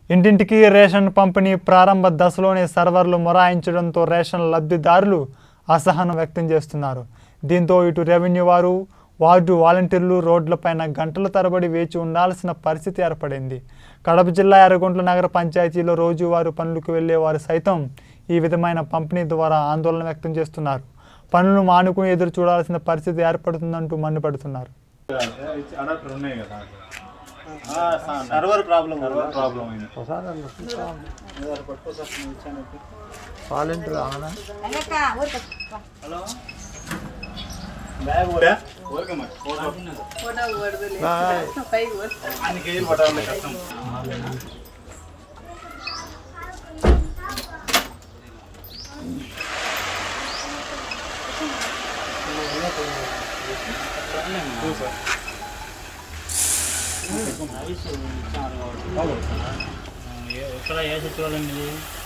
ఇంటింటికి రేషన్ పంపిణీ ప్రారంభ దశలోనే సర్వర్లు మొరాయించడంతో రేషన్ లబ్ధిదారులు అసహనం వ్యక్తం చేస్తున్నారు. దీంతో ఇటు రెవెన్యూ వార్డు వాలంటీర్లు రోడ్లపైన గంటల తరబడి వేచి ఉండాల్సిన పరిస్థితి ఏర్పడింది. కడప జిల్లా ఎర్రగుంట్ల నగర పంచాయతీలో రోజువారీ పనులకు వెళ్లే వారు సైతం ఈ విధమైన పంపిణీ ద్వారా ఆందోళన వ్యక్తం చేస్తున్నారు. పనులు మానుకుని ఎదురు చూడాల్సిన పరిస్థితి ఏర్పడుతుందంటూ మండిపడుతున్నారు. సర్వర్ ప్రాబ్లం వాలంటీర్ హలో ఎక్కడ ఏ సచివాలయం